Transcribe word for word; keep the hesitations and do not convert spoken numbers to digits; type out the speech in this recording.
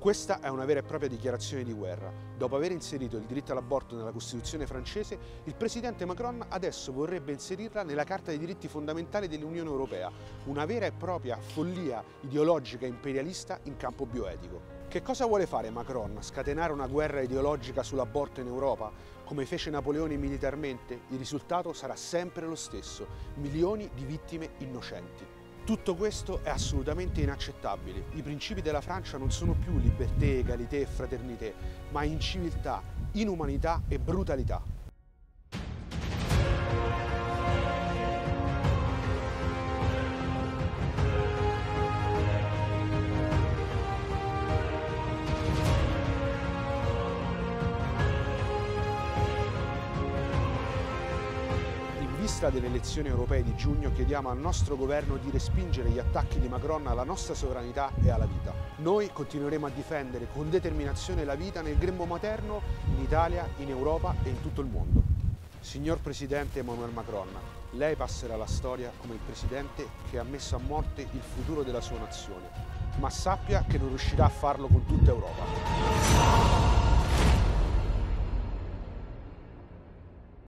Questa è una vera e propria dichiarazione di guerra. Dopo aver inserito il diritto all'aborto nella Costituzione francese, il presidente Macron adesso vorrebbe inserirla nella Carta dei diritti fondamentali dell'Unione Europea, una vera e propria follia ideologica e imperialista in campo bioetico. Che cosa vuole fare Macron? Scatenare una guerra ideologica sull'aborto in Europa? Come fece Napoleone militarmente? Il risultato sarà sempre lo stesso: milioni di vittime innocenti. Tutto questo è assolutamente inaccettabile. I principi della Francia non sono più libertà, egalità e fraternità, ma inciviltà, inumanità e brutalità. In vista delle elezioni europee di giugno chiediamo al nostro governo di respingere gli attacchi di Macron alla nostra sovranità e alla vita. Noi continueremo a difendere con determinazione la vita nel grembo materno in Italia, in Europa e in tutto il mondo. Signor Presidente Emmanuel Macron, lei passerà alla storia come il Presidente che ha messo a morte il futuro della sua nazione, ma sappia che non riuscirà a farlo con tutta Europa.